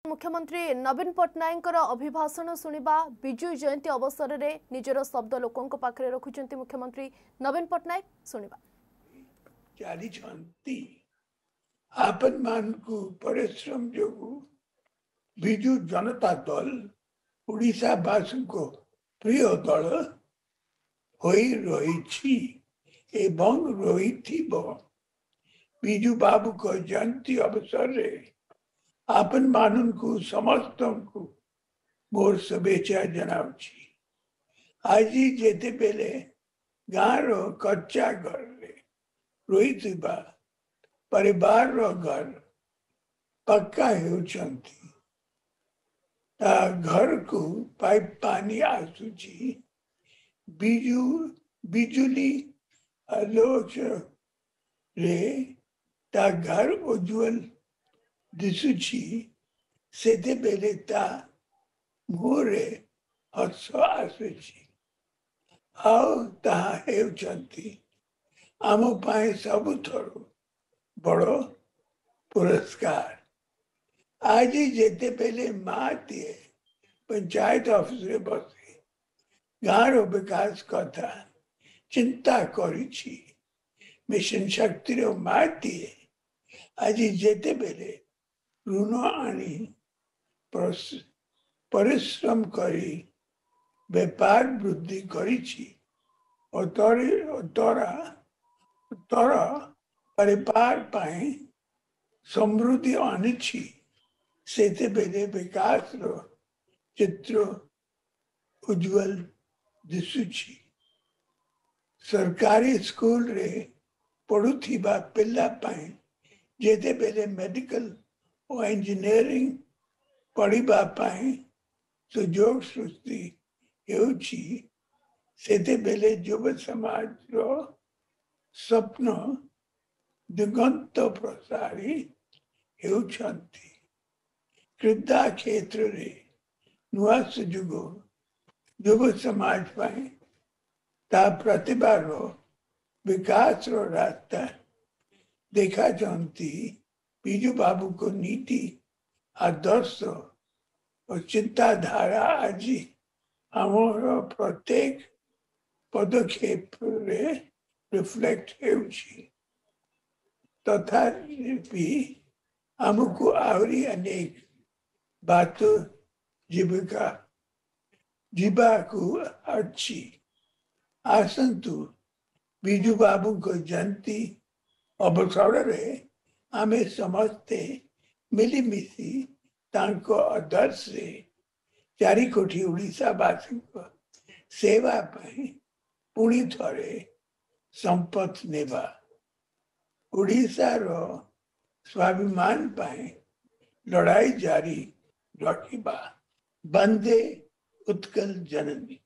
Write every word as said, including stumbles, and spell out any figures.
मुख्यमंत्री नवीन पट्टनायक अभिभाषण शुणा विजु जयंती अवसर में निजर शब्द लोकों पाखे रखुंट मुख्यमंत्री नवीन पट्टनायक शुणा चली आपन मान को परिश्रम जो विजु जनता दल उड़ीसा वासी को प्रिय दल होई रही एवं रही विजु बाबू को जयंती अवसर में आपन मान को समस्त को मोर शुभेच्छा जनाऊँगी। आज जेते बेले गाँव रो कच्चा घर रे रही परिवार रो घर पक्का होउछंती ता घर को पाइप पानी आसुची बिजु बिजुली आलोक रे ता घर उज्जवल दिशुची सेते बेले ता मोरे हर्ष आसुची आओ ताहा हेउछंती आम पाए सबुथरु बड़ो पुरस्कार। आज जेते पहले माते पंचायत ऑफिस रे बसे गाँव विकास कथा चिंता करी मिशन शक्ति रो माते आज जेते पहले ऋण आनी परिश्रम करी व्यापार वृद्धि करी और तोरा तोरा परिवार पाए समृद्धि आनी सेते बेले विकास रो चित्र उज्जवल दिशुची। सरकारी स्कूल रे पढ़ुथिबा पिल्ला पाए जेते बेले मेडिकल और इंजीनियरिंग पढ़िबा पाए सुजोग सृष्टि हेउची सेते बेले युव समाज रो स्वप्न दिगंत प्रसारी हेउछंती। क्रीड़ा क्षेत्र रे नुआ सुजुग युव समाज पाए ता प्रतिभा रो विकास रो रास्ता देखा जानती विजु बाबू को नीति आदर्श और चिंताधारा आज हमारा प्रत्येक पदक्षेप रे रिफ्लेक्ट हेउची तथा भी हमको आवरी अनेक बात जीविका जीवा को अच्छी आसंतु विजु बाबू को जयंती अवसर रे आमे समस्ते मिलीमिशी तांको आदर्श रे चारि कोटी उड़ीसा वासी को सेवा पाई पुणी थरे संपत नेबा उड़ीसा रो स्वाभिमान पाए लड़ाई जारी रखिबा बंदे उत्कल जननी।